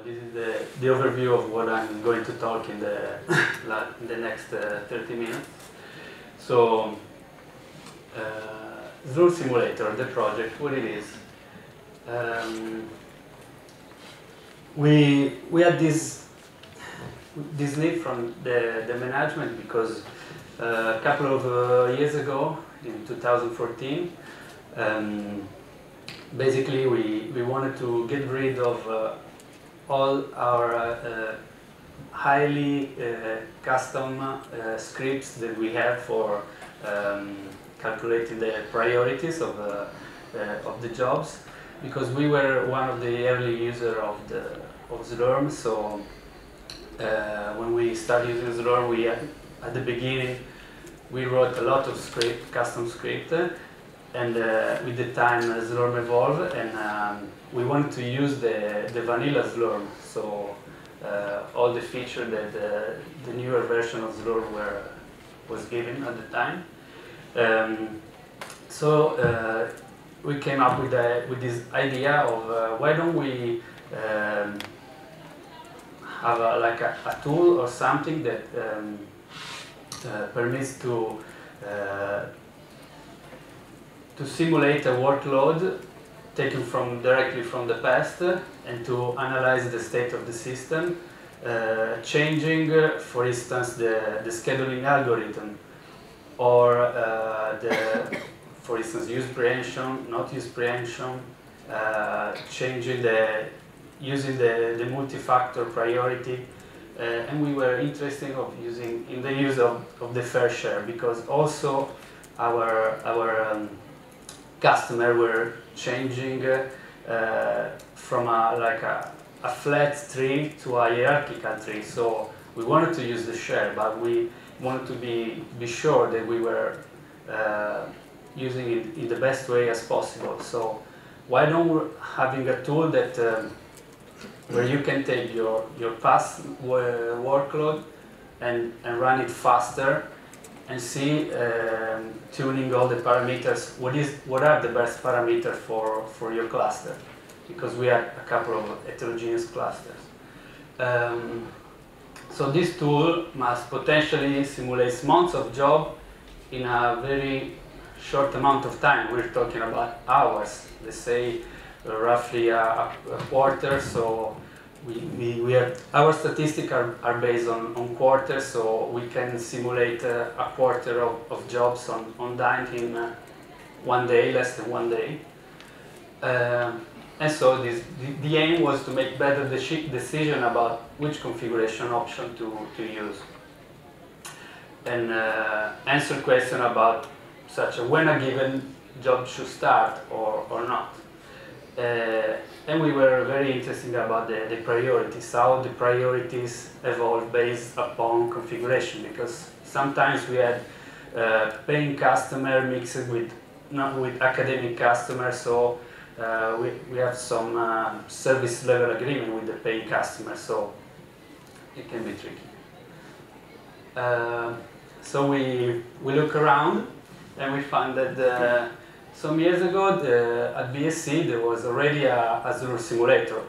this is the overview of what I'm going to talk in the next 30 minutes. So, Slurm Simulator, the project, what it is. We had this need from the management because a couple of years ago, in 2014, basically we wanted to get rid of all our highly custom scripts that we have for calculating the priorities of the jobs, because we were one of the early users of Slurm. So when we started using Slurm, at the beginning we wrote a lot of custom script, and with the time Slurm evolved, and we wanted to use the vanilla Slurm, so all the features that the newer version of Slurm was given at the time. So we came up with this idea of why don't we have a tool or something that permits to simulate a workload taken directly from the past and to analyze the state of the system, changing, for instance, the scheduling algorithm, or for instance, use preemption, not use preemption, changing using the multi-factor priority, and we were interested in the use of the fair share, because also our customer were changing from a flat tree to a hierarchical tree. So we wanted to use the share, but we wanted to be sure that we were using it in the best way as possible. So why don't we having a tool that where you can take your past workload and run it faster, and see, tuning all the parameters, what are the best parameters for your cluster, because we have a couple of heterogeneous clusters. So this tool must potentially simulate months of job in a very short amount of time. We're talking about hours, let's say roughly a quarter. So we have, our statistics are based on quarters, so we can simulate a quarter of jobs on Dyn in 1 day, less than 1 day. And so the aim was to make better decision about which configuration option to use, and answer question about such when a given job should start or not. And we were very interested about the priorities, how the priorities evolve based upon configuration, because sometimes we had paying customer mixed with academic customers, so we have some service level agreement with the paying customer, so it can be tricky. So we look around, and we found that some years ago at BSc there was already a Slurm simulator.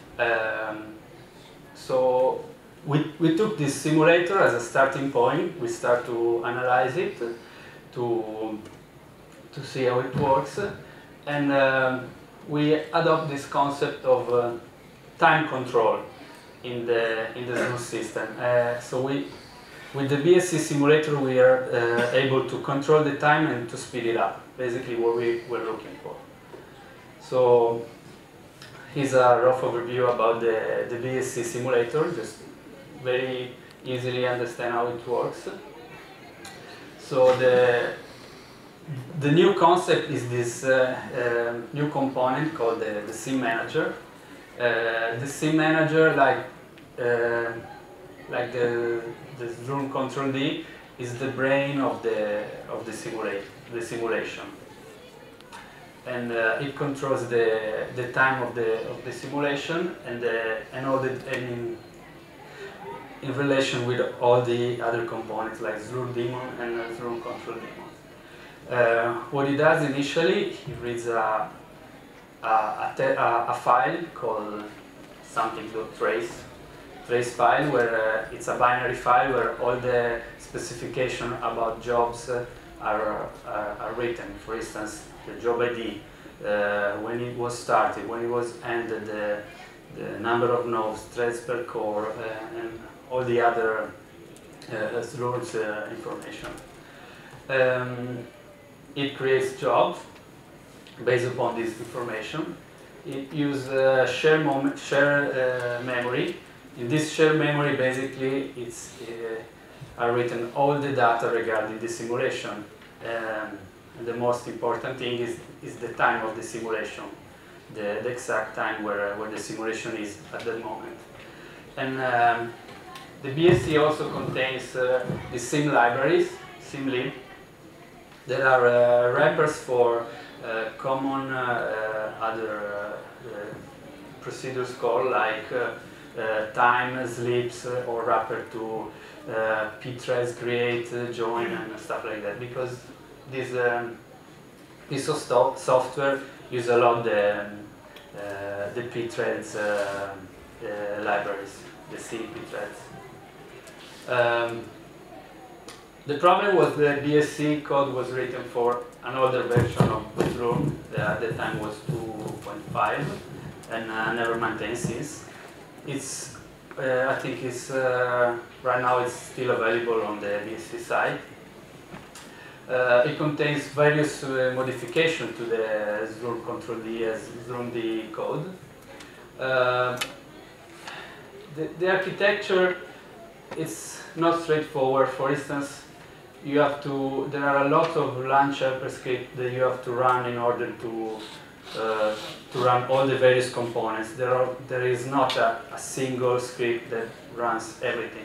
So we took this simulator as a starting point. We start to analyze it, to see how it works, and we adopt this concept of time control in the Slurm system. So with the BSc simulator, we are able to control the time and to speed it up, basically what we were looking for. So here's a rough overview about the BSc simulator, just very easily understand how it works. So the new concept is this new component called the Sim Manager. The Sim Manager, like the Slurm Control D, is the brain of the simulation, and it controls the time of the simulation and all in relation with all the other components like Slurm Daemon and Slurm Control Daemon. What he does initially, he reads a file called trace file, where it's a binary file where all the specification about jobs are written. For instance, the job ID, when it was started, when it was ended, the number of nodes, threads per core, and all the other rules information. It creates jobs based upon this information. It uses share memory. In this share memory, basically, it's are written all the data regarding the simulation. And the most important thing is the time of the simulation, the exact time where the simulation is at the moment. And the BSC also contains the sim libraries, simlib. There are wrappers for common other procedures called like time, sleeps, or wrapper to pthreads, create, join, and stuff like that. Because this piece of software use a lot the pthreads libraries, the C pthreads. The problem was the BSC code was written for an older version of Vroom. At the time was 2.5 and never maintained since. It's, I think it's, right now it's still available on the BSC site. It contains various modifications to the Vroom Control D as Vroom D code. The architecture is not straightforward. For instance, you have to, there are a lot of launch helper scripts that you have to run in order to run all the various components. There is not a single script that runs everything.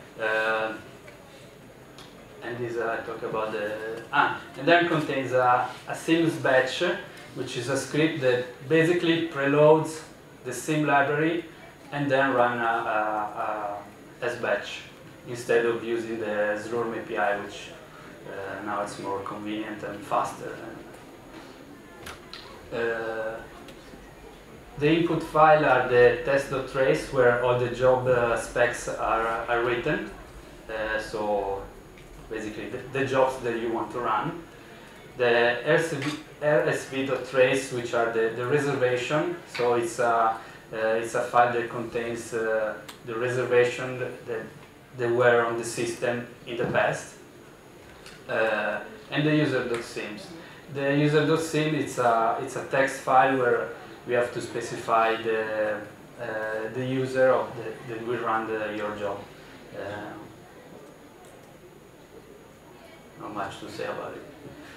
And this I talk about the, and then contains a sims batch, which is a script that basically preloads the sim library and then run as batch, instead of using the Zroom API, which now it's more convenient and faster. The input file are the test.trace, where all the job specs are written. So basically the jobs that you want to run. The rsv.trace, which are the reservation. So it's a file that contains the reservation that were on the system in the past. And the user.sims. The user.sim, it's a text file where we have to specify the user that will run your job. Not much to say about it.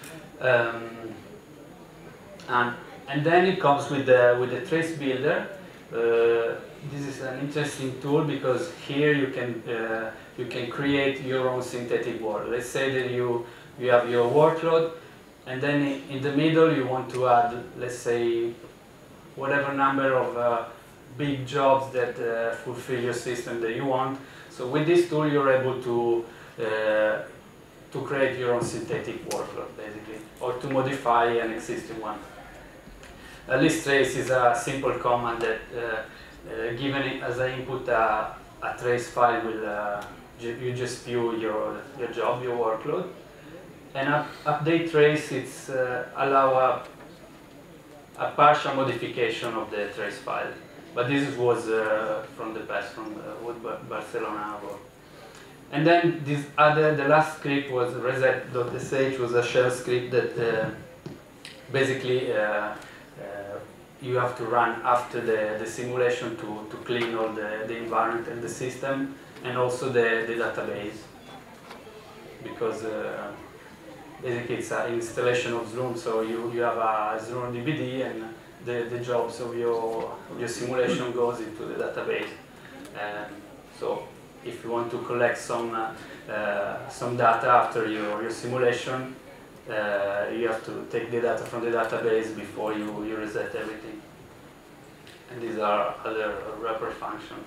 And then it comes with the trace builder. This is an interesting tool because here you can create your own synthetic world. Let's say that you have your workload, and then in the middle you want to add, let's say, whatever number of big jobs that fulfill your system that you want. So with this tool you're able to create your own synthetic workload, basically, or to modify an existing one. A list trace is a simple command that, given it as an input, a trace file will you just view your job, your workload. And update trace, it's allow a partial modification of the trace file. But this was from the past, from what Barcelona wrote. And then the last script was reset.sh, was a shell script that basically you have to run after the simulation to clean all the environment and the system, and also the database, because basically it's an installation of Zroom, so you have a Zroom DVD, and the jobs of your simulation goes into the database. So if you want to collect some data after your simulation, you have to take the data from the database before you reset everything. And these are other wrapper functions.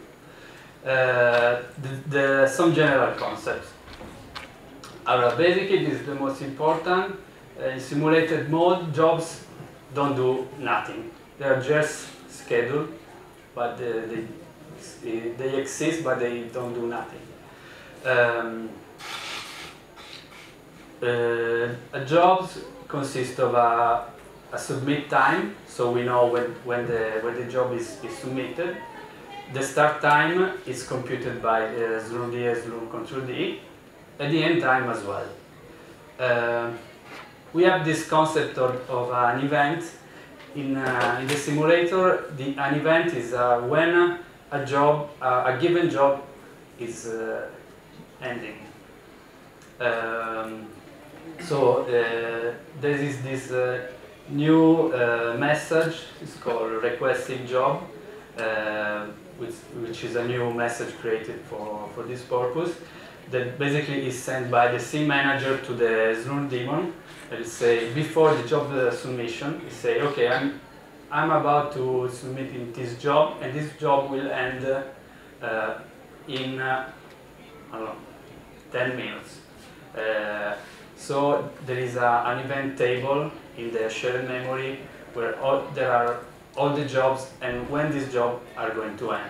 Some general concepts. Basically, this is the most important. In simulated mode, jobs don't do nothing. They are just scheduled. but they exist, but they don't do nothing. A job consists of a submit time, so we know when the job is submitted. The start time is computed by Slurm D and Slurm Control D, and the end time as well. We have this concept of an event. In the simulator, an event is when a given job is ending. So there is this new message. It's called requesting job, which is a new message created for this purpose. That basically is sent by the sim manager to the Slurm daemon. It'll say before the job submission, it say, okay, I'm about to submit in this job, and this job will end in I don't know, 10 minutes. So there is an event table in the shared memory where there are all the jobs and when these jobs are going to end.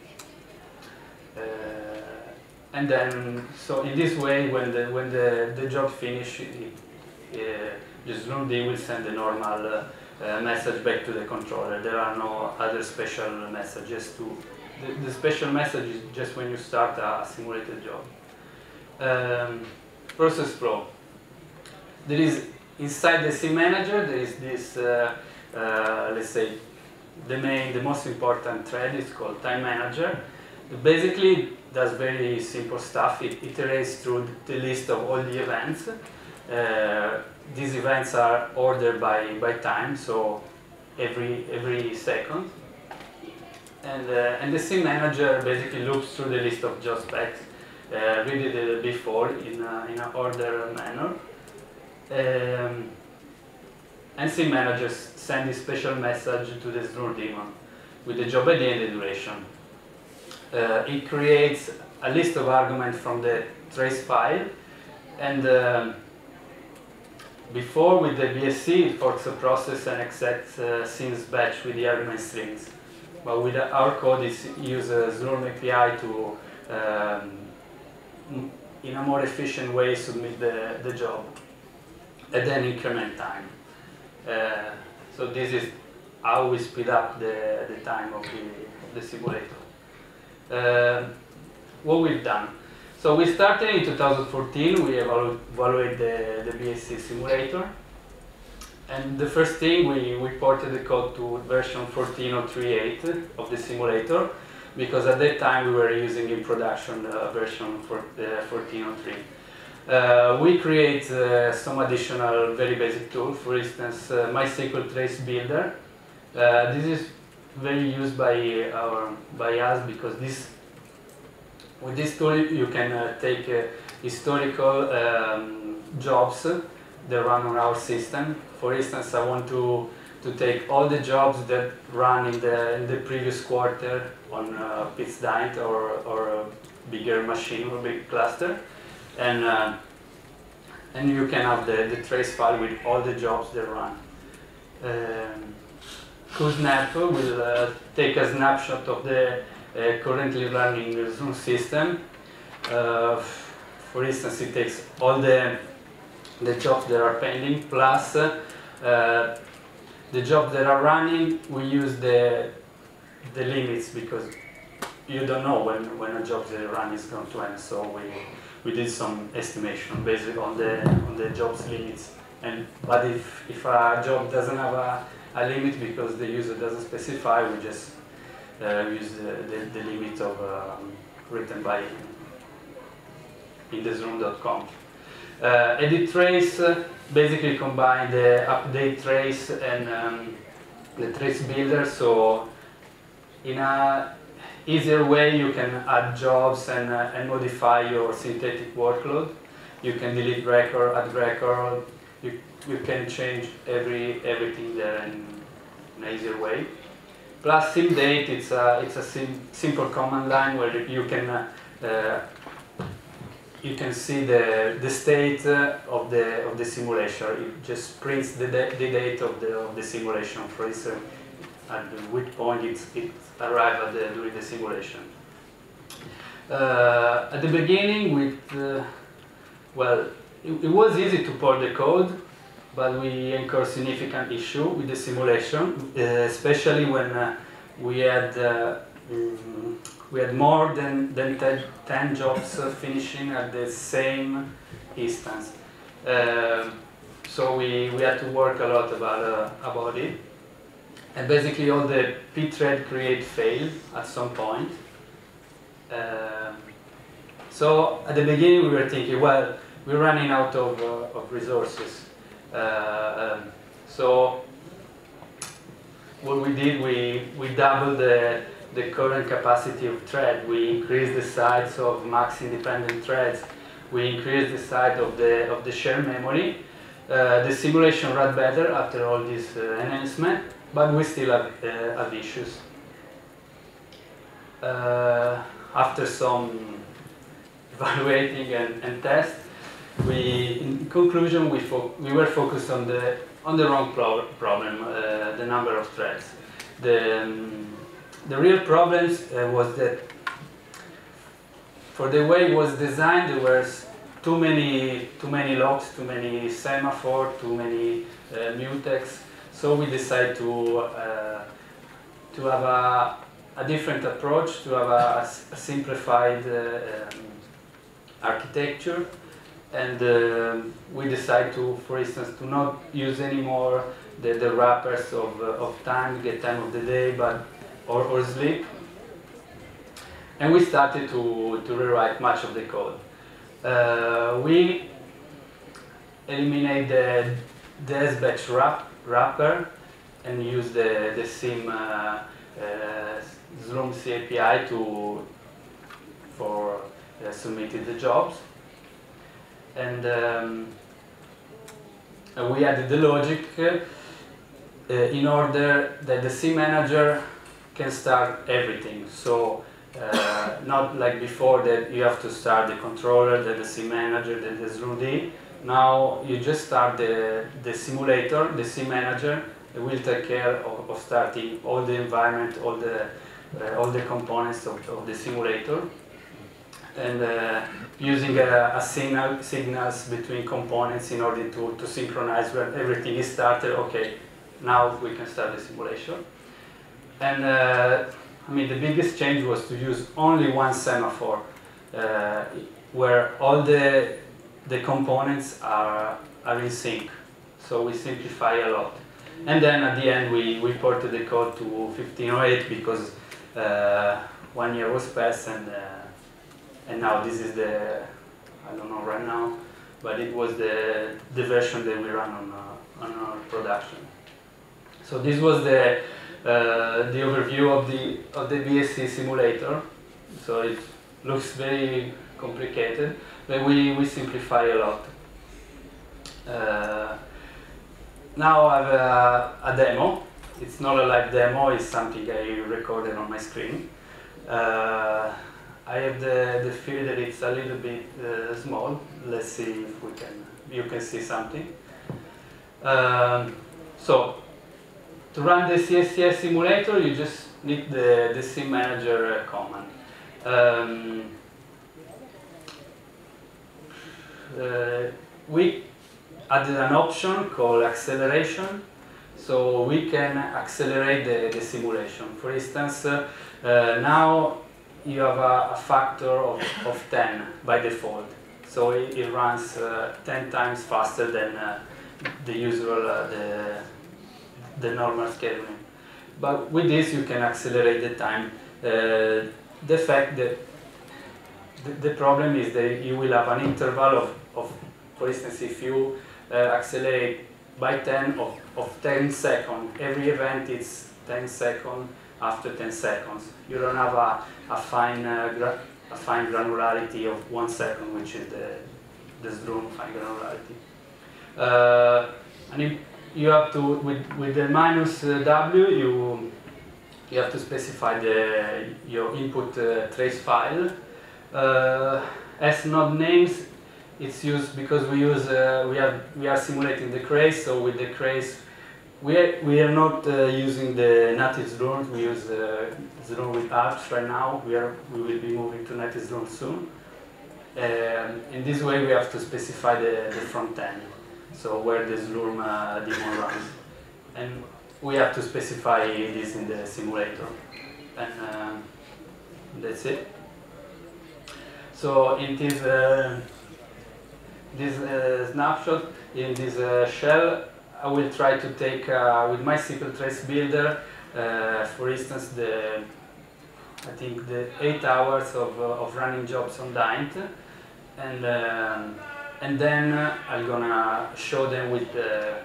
And then, so in this way, when the job finishes, the Slurm D will send the normal message back to the controller. There are no other special messages. The special message is just when you start a simulated job. Process flow. There is inside the sim manager. There is this, let's say, the most important thread is called time manager. Basically, it does very simple stuff. It iterates through the list of all the events. These events are ordered by time, so every second. And the sim manager basically loops through the list of job specs, read it before in an order manner. And sim managers send a special message to the Slurm daemon with the job ID and the duration. It creates a list of arguments from the trace file, and before with the BSC it forks a process and accepts sims batch with the argument strings. But with our code it uses Slurm API to, in a more efficient way, submit the job, and then increment time. So this is how we speed up the time of the simulator. What we've done. So we started in 2014, we evaluated the BSC simulator. And the first thing, we ported the code to version 14.03.8 of the simulator, because at that time we were using in production version 14.03. We create some additional very basic tools, for instance, MySQL Trace Builder. This is very used by us because with this tool you can take historical jobs that run on our system. For instance, I want to take all the jobs that run in the previous quarter on PitsDynit or a bigger machine or big cluster, and you can have the trace file with all the jobs that run. QSnap will take a snapshot of the currently running Slurm system. For instance, it takes all the jobs that are pending plus the jobs that are running. We use the limits because you don't know when a job that run is going to end. So we did some estimation based on the job's limits. But if a job doesn't have a limit because the user doesn't specify, we just use the limit of written by in the Slurm.conf. Edit trace basically combine the update trace and the trace builder. So in a easier way, you can add jobs and modify your synthetic workload. You can delete record, add record. You can change everything there in an easier way. Plus SimDate, it's a simple command line where you can see the state of the simulation. It just prints the date of the simulation. For instance, which point it arrived during the simulation. At the beginning, well, it was easy to port the code, but we incurred significant issue with the simulation, especially when we had more than 10 jobs finishing at the same instance. So we had to work a lot about it. And basically all the pthread create failed at some point. So at the beginning we were thinking, well, we're running out of resources. So what we did, we doubled the current capacity of thread. We increased the size of max independent threads. We increased the size of the shared memory. The simulation ran better after all this enhancement, but we still have issues. After some evaluating and tests, in conclusion, we were focused on the wrong problem, the number of threads. The real problems was that for the way it was designed, there were too many locks, too many semaphore, too many mutex. So we decided to have a different approach, to have a simplified architecture, and we decided to, for instance, to not use anymore the wrappers of time, get time of the day, or sleep. And we started to rewrite much of the code. We eliminate the SBatch wrapper and use the SIM Slurm C API for submitting the jobs. And we added the logic in order that the SIM manager can start everything. So not like before that you have to start the controller, then the SIM manager, then the SLUD. Now you just start the simulator, the SIM manager will take care of starting all the environment, all the components of the simulator, and using signals between components in order to synchronize when everything is started. Okay, now we can start the simulation. And I mean, the biggest change was to use only one semaphore, where all the components are in sync. So we simplify a lot. And then at the end, we ported the code to 1508 because 1 year was passed, and now this is I don't know right now, but it was the version that we run on our production. So this was the overview of the BSC simulator. So it looks very complicated, but we simplify a lot. Now I have a demo. It's not a live demo, it's something I recorded on my screen. I have the fear that it's a little bit small. Let's see if you can see something. So to run the CSCS simulator, you just need the SIM manager command. We added an option called acceleration, so we can accelerate the simulation. For instance, now you have a factor of 10 by default, so it runs 10 times faster than the usual, the normal scheduling. But with this you can accelerate the time. The fact that the problem is that you will have an interval of for instance, if you accelerate by 10 of 10 seconds, every event is 10 seconds after 10 seconds. You don't have a fine granularity of 1 second, which is the Slurm fine granularity. And you have to, with the -w, you have to specify your input trace file. As node names, it's used because we are simulating the craze. So with the craze, We are not using the native Slurm. We use Slurm with Alps right now. We will be moving to native Slurm soon. In this way, we have to specify the front end, so where the Slurm daemon runs, and we have to specify this in the simulator, and that's it. So in this snapshot, in this shell, I will try to take with MySQL Trace Builder, for instance, I think the 8 hours of running jobs on Dint, and then I'm gonna show them with the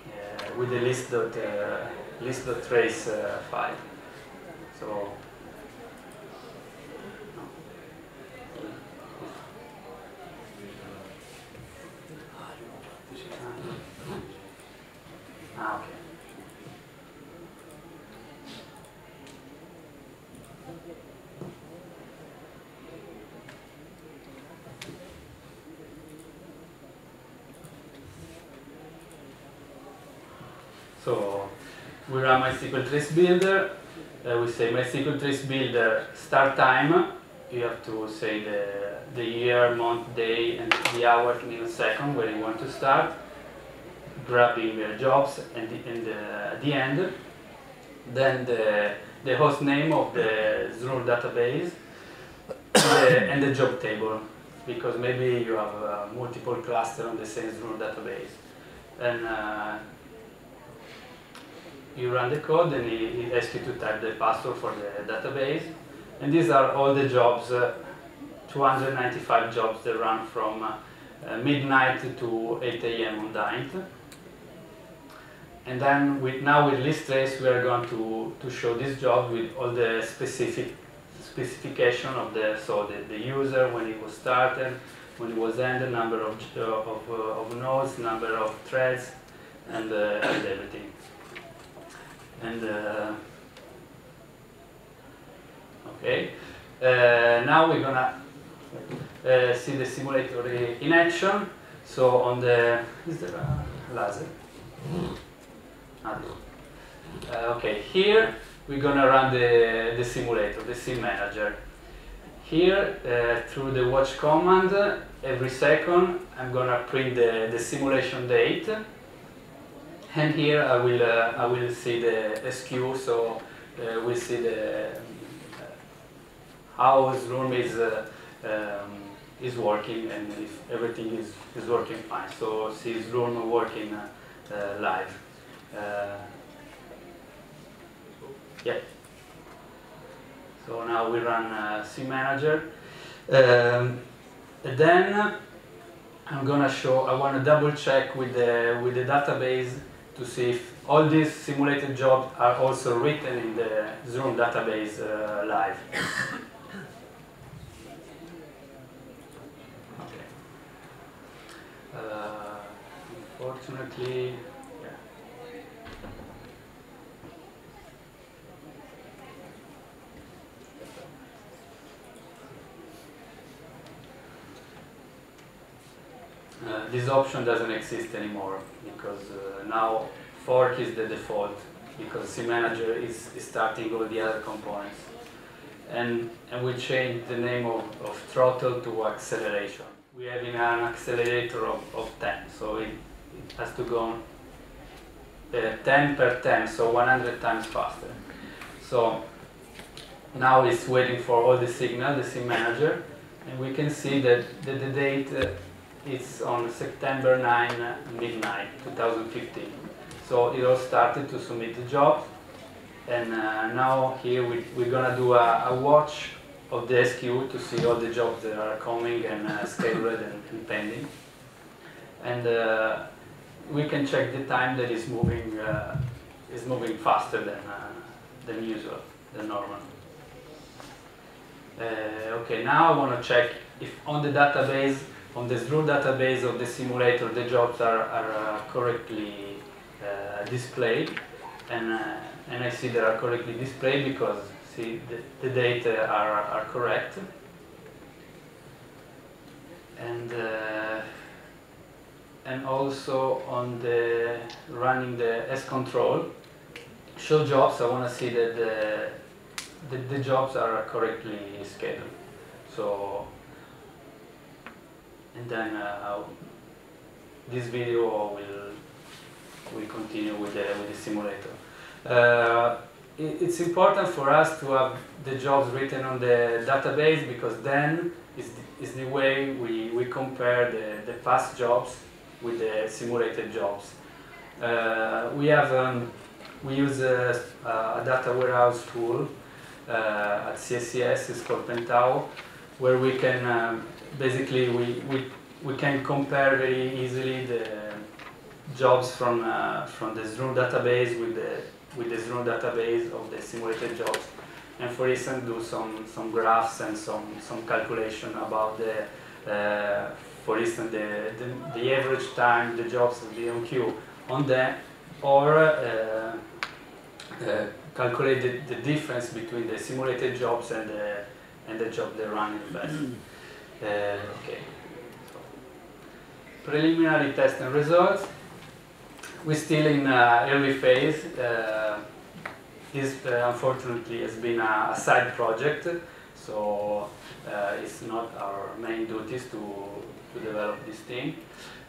list.trace file. So. Okay. So we run MySQL Trace Builder. We say MySQL Trace Builder start time. You have to say the year, month, day, and the hour, millisecond where you want to start. Grabbing jobs and the end. Then the host name of the Slurm database and the job table, because maybe you have multiple clusters on the same Slurm database. And you run the code, and it asks you to type the password for the database. And these are all the jobs, 295 jobs that run from midnight to 8 AM on Dint. And then now with list trace, we are going to show this job with all the specification of the user, when it was started, when it was ended, number of nodes, number of threads, and everything. And okay, now we're gonna see the simulator in action. So on the, is there a laser? Okay, here we're gonna run the simulator, the sim manager. Here, through the watch command, every second I'm gonna print the simulation date, and here I will see the SQ. So we'll see how Slurm is working, and if everything is working fine. So see Slurm working live. Yeah. So now we run sim manager. Then I'm gonna show. I want to double check with the database to see if all these simulated jobs are also written in the Slurm database live. Okay. Unfortunately. This option doesn't exist anymore, because now fork is the default, because sim manager is starting all the other components, and we changed the name of throttle to acceleration. We're having an accelerator of 10, so it has to go 10 per 10, so 100 times faster. So now it's waiting for all the signal, the sim manager, and we can see that the date it's on September 9, midnight, 2015. So it all started to submit the job, and now here we're gonna do a watch of the SQ to see all the jobs that are coming and scheduled and pending. And we can check the time that is moving faster than usual, than normal. Okay, now I want to check if on the database, on the Slurm database of the simulator, the jobs are correctly displayed, and I see they are correctly displayed because see the data are correct, and also on the running the S-control. Show jobs, I want to see that the jobs are correctly scheduled. So, and then this video will continue with the simulator. It's important for us to have the jobs written on the database, because then is the way we compare the past jobs with the simulated jobs. We use a data warehouse tool at CSCS, it's called Pentao, where we can basically we can compare very easily the jobs from the Snow database with the Snow database of the simulated jobs, and for instance do some graphs and some calculation about the for instance the average time the jobs will be on queue on that, or calculate the difference between the simulated jobs and the job they run in the past. Okay. So, preliminary test and results. We're still in early phase. This unfortunately has been a side project, so it's not our main duties to develop this thing.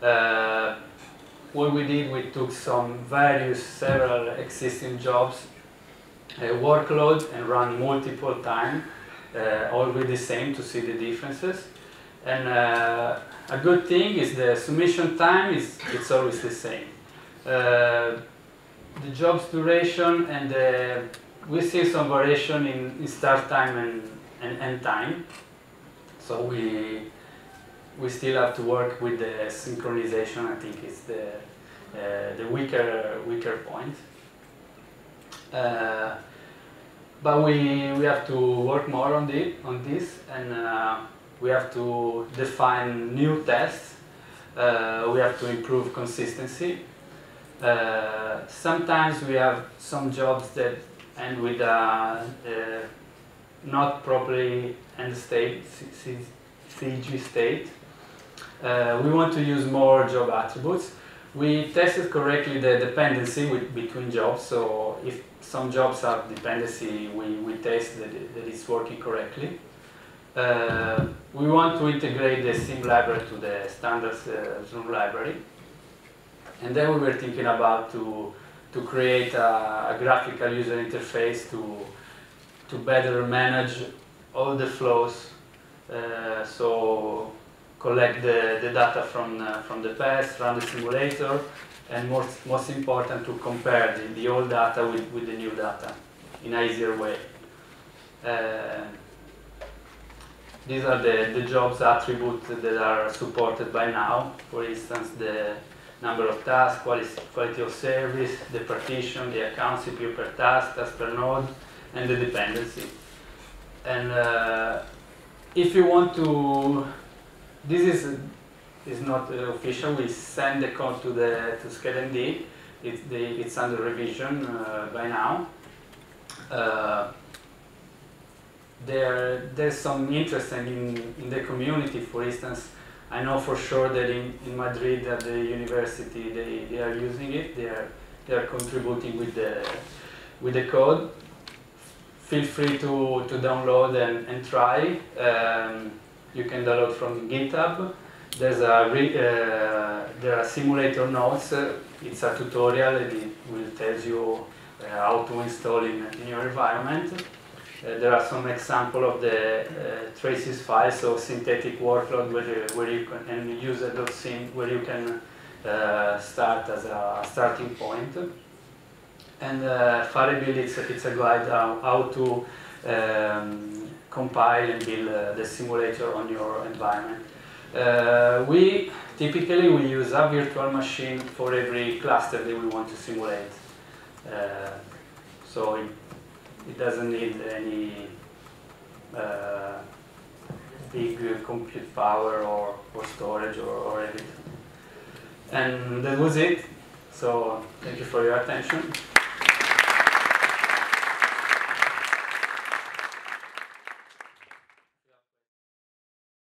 What we did, we took several existing jobs, workload, and run multiple times, all with the same to see the differences. And a good thing is the submission time it's always the same. The job's duration, and we see some variation in start time and end time. So we still have to work with the synchronization. I think it's the weaker point. But we have to work more on this, and we have to define new tests. We have to improve consistency. Sometimes we have some jobs that end with not properly end state, CG state. We want to use more job attributes. We tested correctly the dependency between jobs, so if some jobs have dependency, we test that it's working correctly. We want to integrate the sim library to the standard Zoom library. And then we were thinking about to create a graphical user interface to better manage all the flows. So collect the data from the past, run the simulator, and most important, to compare the old data with the new data in an easier way. These are the jobs attributes that are supported by now. For instance, the number of tasks, quality of service, the partition, the account, CPU per task per node, and the dependency. And if you want to, this is not official. We send the code to SCADMD. It's under revision by now. There's some interest in the community. For instance, I know for sure that in Madrid at the university they are using it. They are contributing with the code. Feel free to download and try. You can download from GitHub. There are simulator notes. It's a tutorial, and it will tell you how to install in your environment. There are some examples of the traces files, so synthetic workload where you can, and user.sim where you can start as a starting point. And Firebuild, it's a guide how to compile and build the simulator on your environment. We typically use a virtual machine for every cluster that we want to simulate. So it doesn't need any big compute power or storage or everything. And that was it. So thank you for your attention.